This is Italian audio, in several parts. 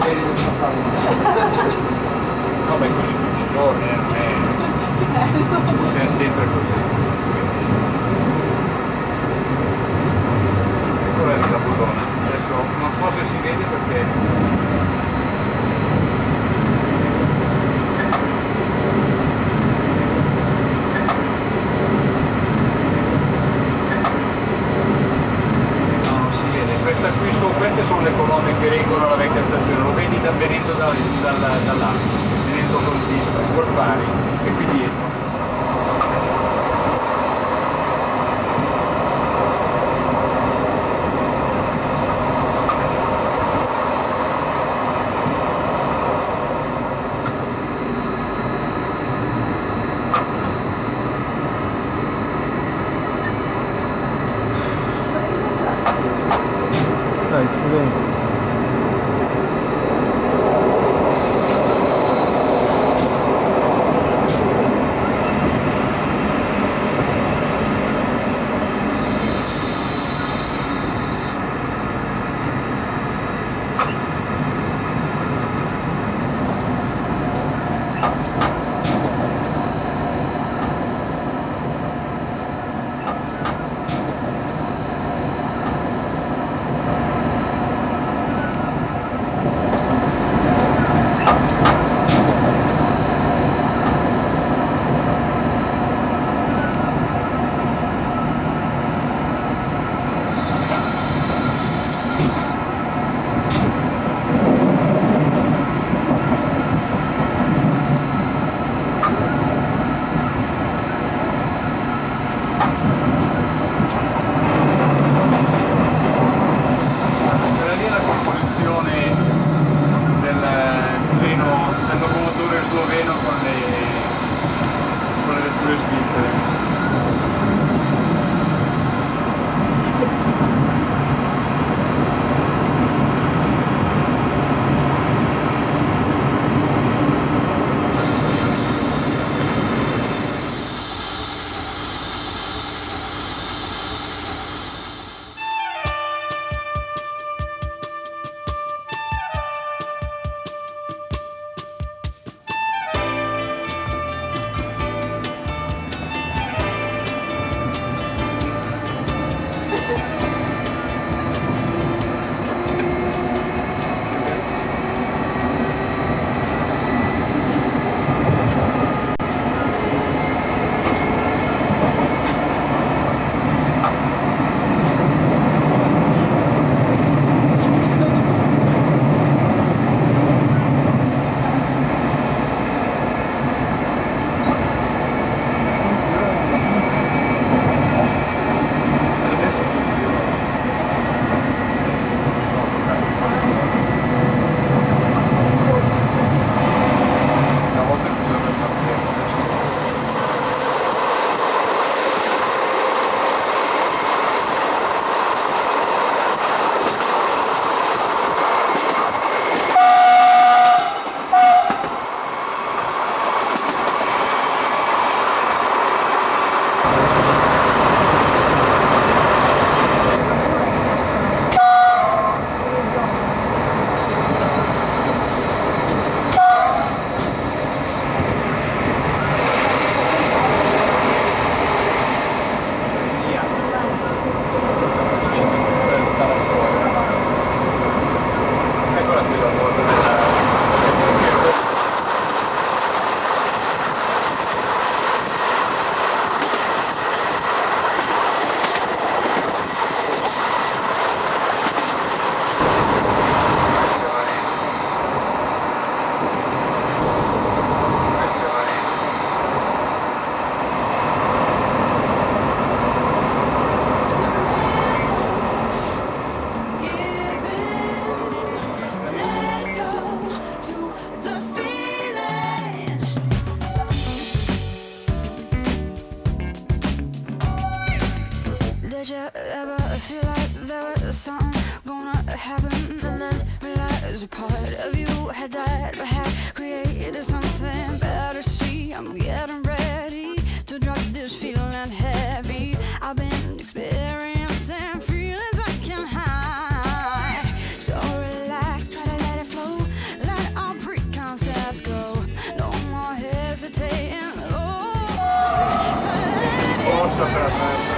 Vabbè, così tutti i giorni, non è... Siamo sempre così. Eccola lì la bullona. Adesso non so se si vede perché... Queste sono le colonne che regolano la vecchia stazione, lo vedi venendo da là, venendo così, Guarpari, e qui dietro. Dai, silenzio. Did you ever feel like there was something gonna happen and then realize a part of you had died but had created something better? See, I'm getting ready to drop this feeling heavy. I've been experiencing feelings I can't hide. So relax, try to let it flow. passa per la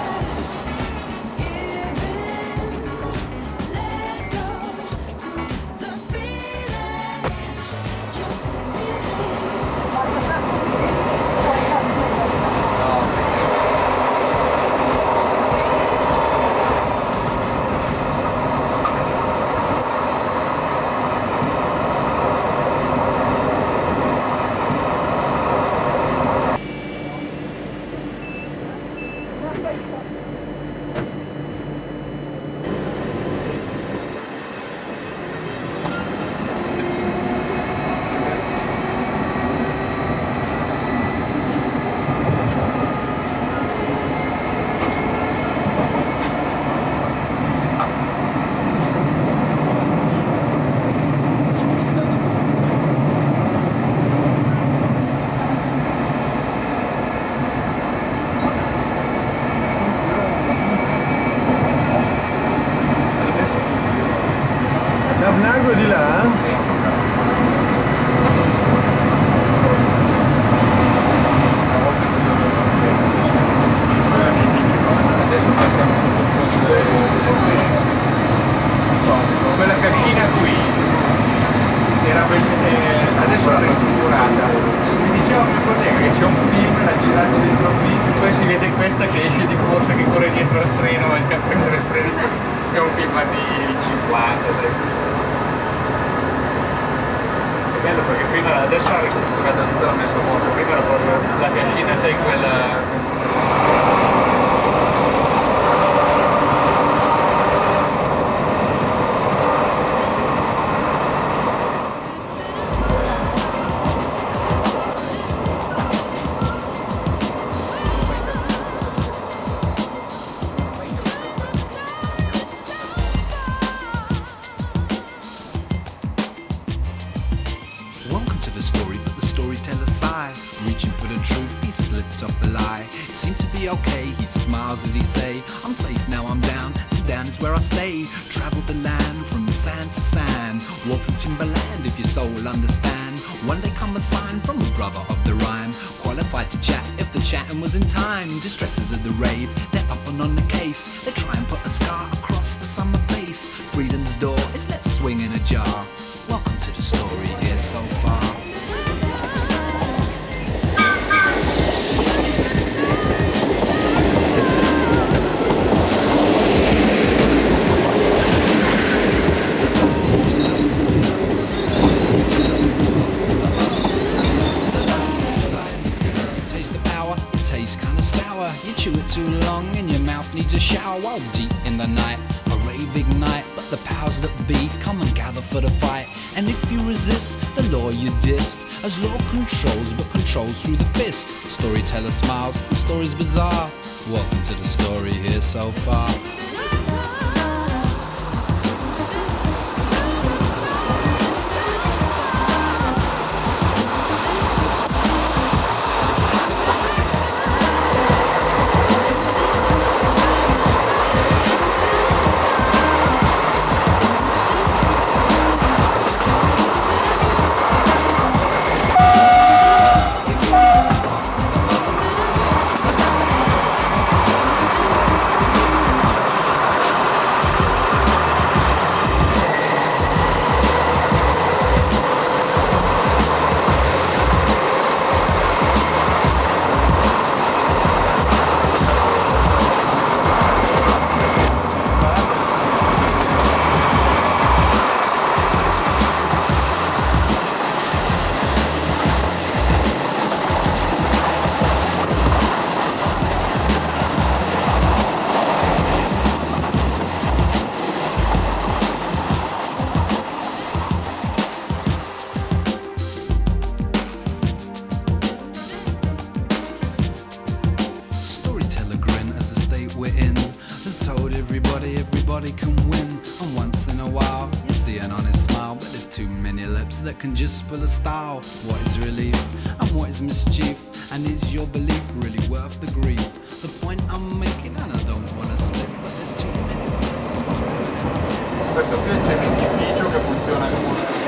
Capnago di là? Sì. Adesso passiamo sotto quella cascina qui era adesso l'ha ristrutturata. Mi diceva mio collega che c'è un film, l'ha girato dentro un film, poi si vede questa che esce di corsa, che corre dietro al treno e a prendere il treno. È un film di 50. È bello perché prima, adesso l'ha ristrutturata tutta, l'ha messo a posto, prima era proprio la cascina, sai, quella. Welcome to the story, but the storyteller sighed. Reaching for the truth, he slipped up a lie. It seemed to be okay, he smiles as he say, I'm safe now, I'm down, so down is where I stay. Traveled the land from sand to sand. Walk through timberland if your soul will understand. One day come a sign from a brother of the rhyme, qualified to chat if the chatting was in time. Distresses of the rave, they're up and on the case. They try and put a scar across the summer face. Freedom's door is left swinging ajar. Welcome to the story here so far. Taste the power, it tastes kinda sour. You chew it too long and your mouth needs a shower. While deep in the night, a rave ignite, but the powers that be come and gather for the fight. And if you resist, the law you dissed, as law controls but controls through the fist. The storyteller smiles, the story's bizarre. Welcome to the story here so far. Everybody can win, and once in a while you see an honest smile, but there's too many lips that can just pull a style. What is relief and what is mischief, and is your belief really worth the grief? The point I'm making, and I don't want to slip, but there's too many. Questo qui è il cementificio che funziona come